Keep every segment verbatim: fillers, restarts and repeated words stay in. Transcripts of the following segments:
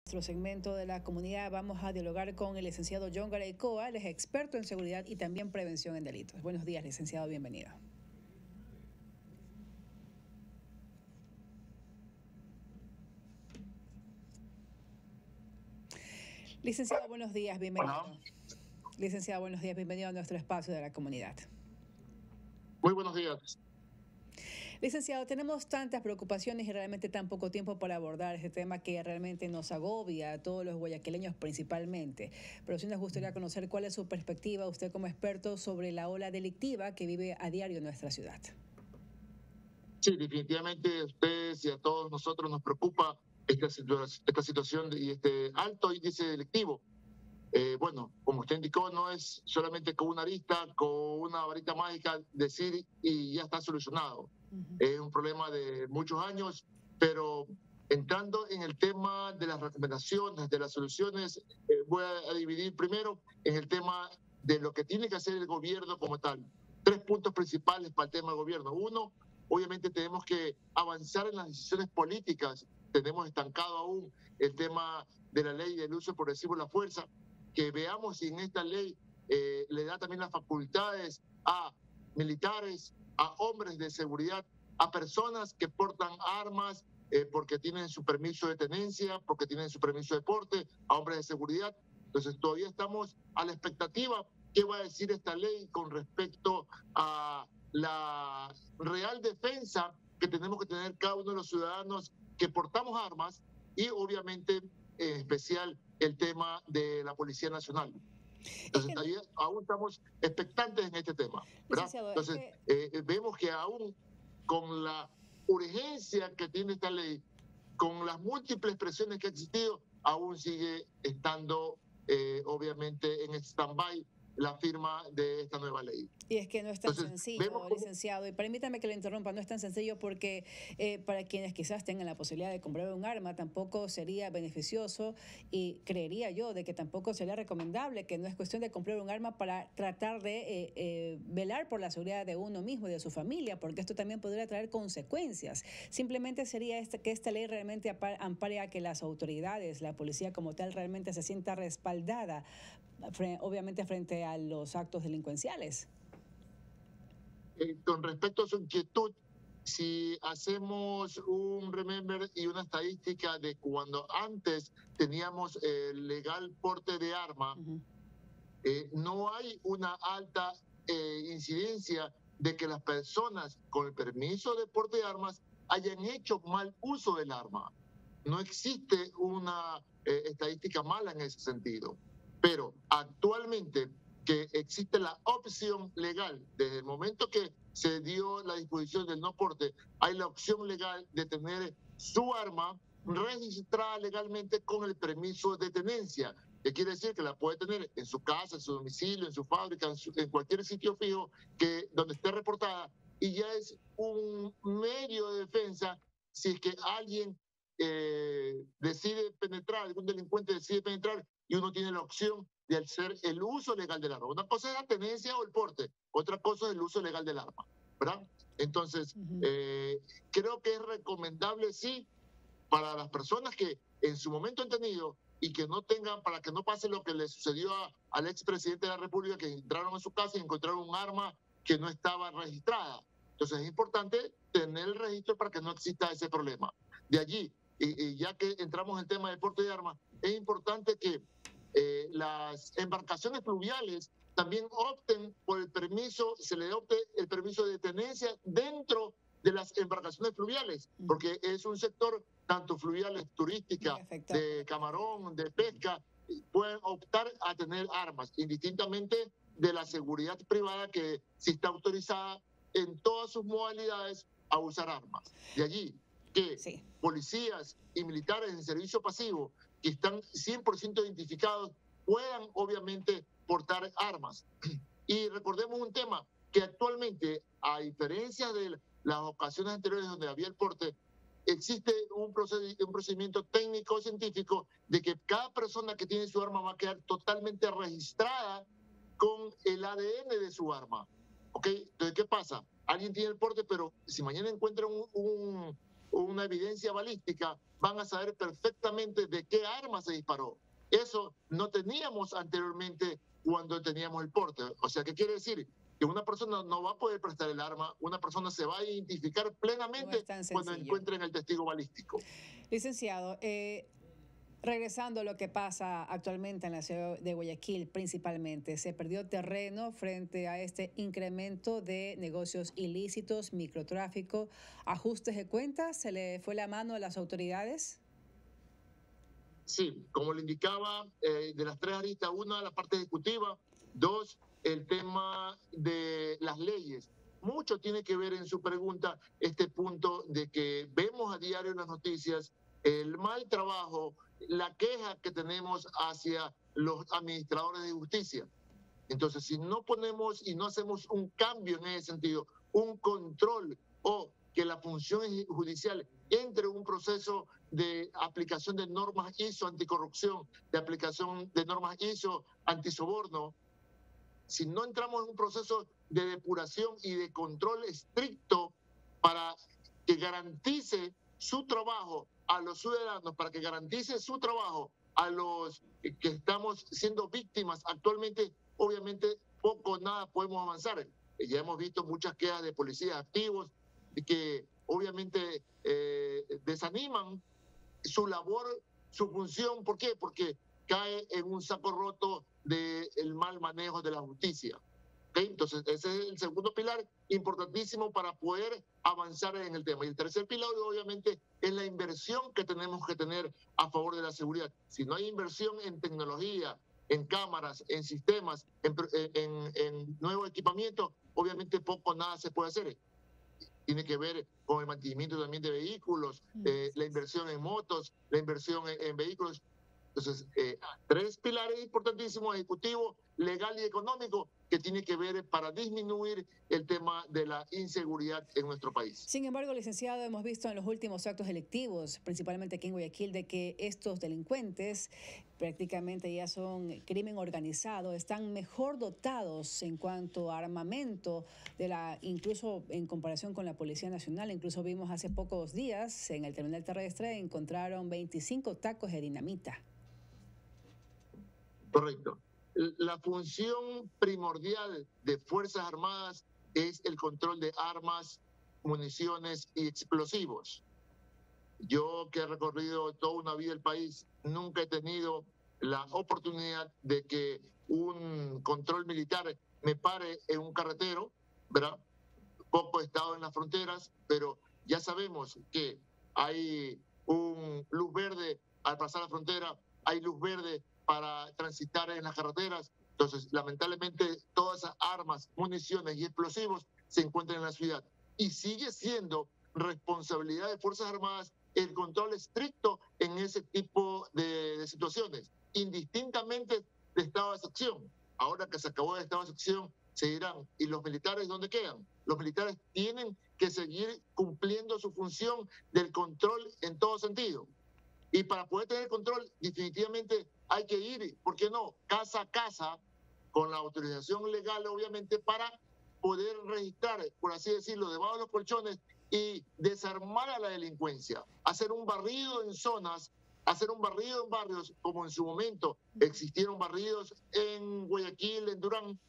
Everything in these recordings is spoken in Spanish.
Nuestro segmento de la comunidad vamos a dialogar con el licenciado John Garay Coa, él es experto en seguridad y también prevención en delitos. Buenos días, licenciado, bienvenido. Licenciado, buenos días, bienvenido. Hola. Licenciado, buenos días, bienvenido a nuestro espacio de la comunidad. Muy buenos días. Licenciado, tenemos tantas preocupaciones y realmente tan poco tiempo para abordar este tema que realmente nos agobia a todos los guayaquileños principalmente. Pero sí nos gustaría conocer cuál es su perspectiva, usted como experto, sobre la ola delictiva que vive a diario en nuestra ciudad. Sí, definitivamente a ustedes y a todos nosotros nos preocupa esta, situa esta situación y este alto índice delictivo. Eh, bueno, como usted indicó, no es solamente con una arista, con una varita mágica decir y ya está solucionado. Uh-huh. Es un problema de muchos años, pero entrando en el tema de las recomendaciones, de las soluciones, eh, voy a dividir primero en el tema de lo que tiene que hacer el gobierno como tal. Tres puntos principales para el tema del gobierno. Uno, obviamente tenemos que avanzar en las decisiones políticas. Tenemos estancado aún el tema de la ley del uso progresivo de la fuerza, que veamos si en esta ley eh, le da también las facultades a militares, a hombres de seguridad, a personas que portan armas eh, porque tienen su permiso de tenencia, porque tienen su permiso de porte, a hombres de seguridad. Entonces todavía estamos a la expectativa qué va a decir esta ley con respecto a la real defensa que tenemos que tener cada uno de los ciudadanos que portamos armas y obviamente en especial el tema de la Policía Nacional. Entonces, es que... ahí, aún estamos expectantes en este tema, ¿verdad? Entonces, es que... eh, vemos que aún con la urgencia que tiene esta ley, con las múltiples presiones que ha existido, aún sigue estando, eh, obviamente, en stand-by la firma de esta nueva ley. Y es que no es tan Entonces, sencillo, cómo... licenciado, y permítame que le interrumpa, no es tan sencillo porque eh, para quienes quizás tengan la posibilidad de comprar un arma tampoco sería beneficioso y creería yo de que tampoco sería recomendable, que no es cuestión de comprar un arma para tratar de eh, eh, velar por la seguridad de uno mismo y de su familia, porque esto también podría traer consecuencias. Simplemente sería esta, que esta ley realmente ampare a que las autoridades, la policía como tal, realmente se sienta respaldada, obviamente frente a los actos delincuenciales. Eh, con respecto a su inquietud, si hacemos un remember y una estadística de cuando antes teníamos el legal porte de arma, uh-huh. eh, no hay una alta eh, incidencia de que las personas con el permiso de porte de armas hayan hecho mal uso del arma. No existe una eh, estadística mala en ese sentido. Pero actualmente que existe la opción legal, desde el momento que se dio la disposición del no porte, hay la opción legal de tener su arma registrada legalmente con el permiso de tenencia, que quiere decir que la puede tener en su casa, en su domicilio, en su fábrica, en, su, en cualquier sitio fijo que, donde esté reportada, y ya es un medio de defensa si es que alguien eh, decide penetrar, algún delincuente decide penetrar y uno tiene la opción de hacer el uso legal del arma. Una cosa es la tenencia o el porte, otra cosa es el uso legal del arma, ¿verdad? Entonces, uh-huh. eh, creo que es recomendable, sí, para las personas que en su momento han tenido y que no tengan, para que no pase lo que le sucedió a, al expresidente de la República, que entraron a su casa y encontraron un arma que no estaba registrada. Entonces, es importante tener el registro para que no exista ese problema. De allí, y, y ya que entramos en el tema del porte de armas, es importante que Eh, las embarcaciones fluviales también opten por el permiso, se le opte el permiso de tenencia dentro de las embarcaciones fluviales, porque es un sector tanto fluviales, turística, de camarón, de pesca, pueden optar a tener armas, indistintamente de la seguridad privada que sí está autorizada en todas sus modalidades a usar armas. De allí que sí. policías y militares en servicio pasivo que están cien por ciento identificados puedan obviamente portar armas. Y recordemos un tema, que actualmente, a diferencia de las ocasiones anteriores donde había el porte, existe un, proced un procedimiento técnico científico de que cada persona que tiene su arma va a quedar totalmente registrada con el A D N de su arma. ¿Ok? Entonces, ¿qué pasa? Alguien tiene el porte, pero si mañana encuentra un, un una evidencia balística, van a saber perfectamente de qué arma se disparó. Eso no teníamos anteriormente cuando teníamos el porte. O sea, ¿qué quiere decir? Que una persona no va a poder prestar el arma, una persona se va a identificar plenamente no cuando encuentren el testigo balístico. Licenciado, eh, regresando a lo que pasa actualmente en la ciudad de Guayaquil, principalmente, se perdió terreno frente a este incremento de negocios ilícitos, microtráfico, ajustes de cuentas, ¿se le fue la mano a las autoridades? Sí, como le indicaba, eh, de las tres aristas, una, la parte ejecutiva, dos, el tema de las leyes. Mucho tiene que ver en su pregunta este punto de que vemos a diario en las noticias el mal trabajo, la queja que tenemos hacia los administradores de justicia. Entonces, si no ponemos y no hacemos un cambio en ese sentido, un control o que la función judicial entre en un proceso de aplicación de normas I S O anticorrupción, de aplicación de normas I S O antisoborno, si no entramos en un proceso de depuración y de control estricto para que garantice su trabajo a los ciudadanos, para que garantice su trabajo a los que estamos siendo víctimas actualmente, obviamente poco o nada podemos avanzar. Ya hemos visto muchas quejas de policías activos que obviamente eh, desaniman su labor, su función. ¿Por qué? Porque cae en un saco roto del mal manejo de la justicia. ¿Okay? Entonces, ese es el segundo pilar importantísimo para poder avanzar en el tema. Y el tercer pilar, obviamente, es la inversión que tenemos que tener a favor de la seguridad. Si no hay inversión en tecnología, en cámaras, en sistemas, en, en, en nuevo equipamiento, obviamente poco o nada se puede hacer. Tiene que ver con el mantenimiento también de vehículos, eh, la inversión en motos, la inversión en, en vehículos. Entonces, eh, tres pilares importantísimos, ejecutivo, legal y económico, que tiene que ver para disminuir el tema de la inseguridad en nuestro país. Sin embargo, licenciado, hemos visto en los últimos actos delictivos, principalmente aquí en Guayaquil, de que estos delincuentes prácticamente ya son crimen organizado, están mejor dotados en cuanto a armamento, de la, incluso en comparación con la Policía Nacional. Incluso vimos hace pocos días en el terminal terrestre encontraron veinticinco tacos de dinamita. Correcto. La función primordial de Fuerzas Armadas es el control de armas, municiones y explosivos. Yo, que he recorrido toda una vida el país, nunca he tenido la oportunidad de que un control militar me pare en un carretero, ¿verdad? Poco he estado en las fronteras, pero ya sabemos que hay un luz verde al pasar la frontera, hay luz verde para transitar en las carreteras. Entonces, lamentablemente, todas esas armas, municiones y explosivos se encuentran en la ciudad. Y sigue siendo responsabilidad de Fuerzas Armadas el control estricto en ese tipo de, de situaciones, indistintamente de estado de excepción. Ahora que se acabó el estado de excepción, se dirán, ¿y los militares dónde quedan? Los militares tienen que seguir cumpliendo su función del control en todo sentido. Y para poder tener control, definitivamente hay que ir, ¿por qué no?, casa a casa, con la autorización legal, obviamente, para poder registrar, por así decirlo, debajo de los colchones y desarmar a la delincuencia, hacer un barrido en zonas, hacer un barrido en barrios, como en su momento existieron barridos en Guayaquil, en Durán.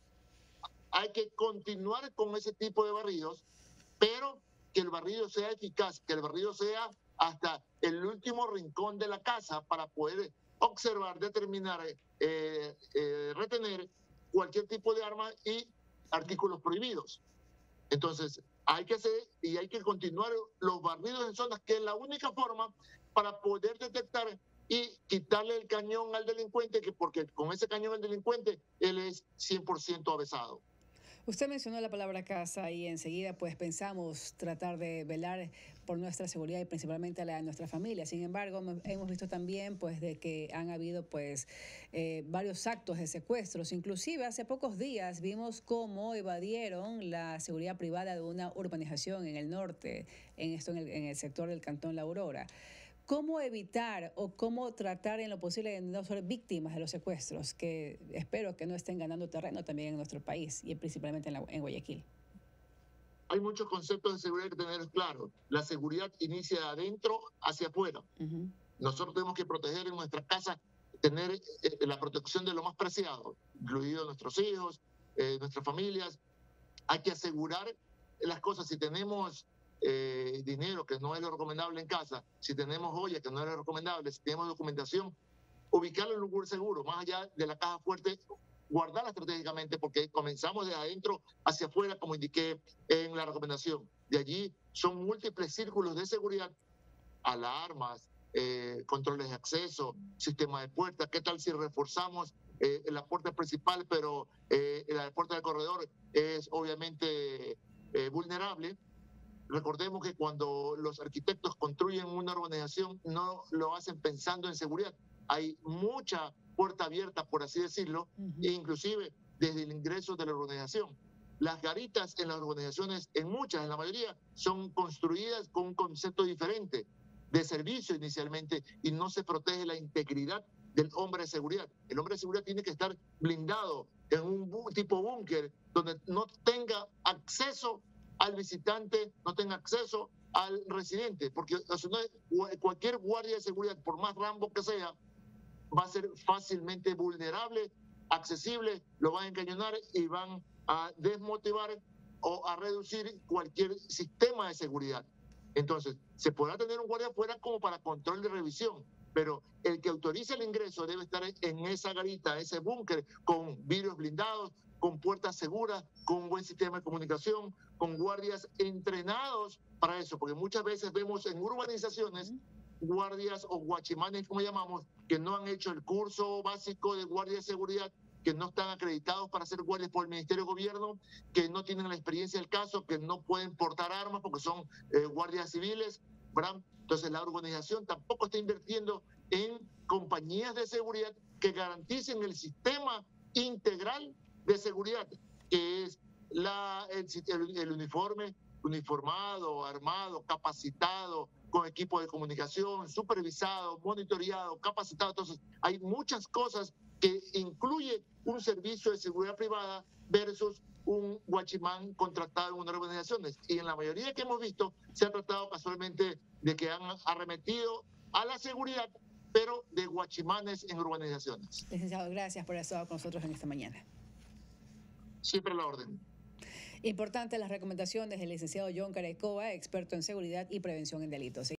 Hay que continuar con ese tipo de barridos, pero que el barrido sea eficaz, que el barrido sea hasta el último rincón de la casa para poder observar, determinar, eh, eh, retener cualquier tipo de arma y artículos prohibidos. Entonces, hay que hacer y hay que continuar los barridos en zonas, que es la única forma para poder detectar y quitarle el cañón al delincuente, que porque con ese cañón al delincuente, él es cien por ciento avesado. Usted mencionó la palabra casa y enseguida pues pensamos tratar de velar por nuestra seguridad y principalmente la de nuestra familia. Sin embargo, hemos visto también pues de que han habido pues eh, varios actos de secuestros. Inclusive hace pocos días vimos cómo evadieron la seguridad privada de una urbanización en el norte, en esto en el, en el sector del Cantón La Aurora. ¿Cómo evitar o cómo tratar en lo posible de no ser víctimas de los secuestros, que espero que no estén ganando terreno también en nuestro país y principalmente en, la, en Guayaquil? hay muchos conceptos de seguridad que tener claros. La seguridad inicia de adentro hacia afuera. Uh-huh. Nosotros tenemos que proteger en nuestra casa, tener eh, la protección de lo más preciado, incluidos nuestros hijos, eh, nuestras familias. Hay que asegurar las cosas. Si tenemos eh, dinero, que no es lo recomendable en casa, si tenemos joyas, que no es lo recomendable, si tenemos documentación, ubicarlo en un lugar seguro, más allá de la caja fuerte, guardarla estratégicamente, porque comenzamos de adentro hacia afuera, como indiqué en la recomendación. De allí son múltiples círculos de seguridad, alarmas, eh, controles de acceso, sistema de puertas. ¿Qué tal si reforzamos eh, la puerta principal, pero eh, la puerta del corredor es obviamente eh, vulnerable? Recordemos que cuando los arquitectos construyen una urbanización, no lo hacen pensando en seguridad. Hay mucha puerta abierta, por así decirlo, uh-huh. e inclusive desde el ingreso de la urbanización. Las garitas en las urbanizaciones, en muchas, en la mayoría, son construidas con un concepto diferente de servicio inicialmente, y no se protege la integridad del hombre de seguridad. El hombre de seguridad tiene que estar blindado en un bu- tipo búnker, donde no tenga acceso al visitante, no tenga acceso al residente, porque o sea, no, cualquier guardia de seguridad, por más Rambo que sea, va a ser fácilmente vulnerable, accesible, lo van a encañonar y van a desmotivar o a reducir cualquier sistema de seguridad. Entonces, se podrá tener un guardia afuera como para control de revisión, pero el que autoriza el ingreso debe estar en esa garita, ese búnker, con vidrios blindados, con puertas seguras, con un buen sistema de comunicación, con guardias entrenados para eso, porque muchas veces vemos en urbanizaciones guardias o guachimanes, como llamamos, que no han hecho el curso básico de guardia de seguridad, que no están acreditados para ser guardias por el Ministerio de Gobierno, que no tienen la experiencia del caso, que no pueden portar armas porque son eh, guardias civiles, ¿verdad? Entonces la urbanización tampoco está invirtiendo en compañías de seguridad que garanticen el sistema integral de seguridad, que es la, el, el, el uniforme, uniformado, armado, capacitado, con equipo de comunicación, supervisado, monitoreado, capacitado. Entonces, hay muchas cosas que incluye un servicio de seguridad privada versus un guachimán contratado en unas organizaciones. Y en la mayoría que hemos visto, se ha tratado casualmente de que han arremetido a la seguridad, pero de guachimanes en urbanizaciones. Licenciado, gracias por haber estado con nosotros en esta mañana. Siempre a la orden. Importantes las recomendaciones del licenciado John Caracoa, experto en seguridad y prevención en delitos.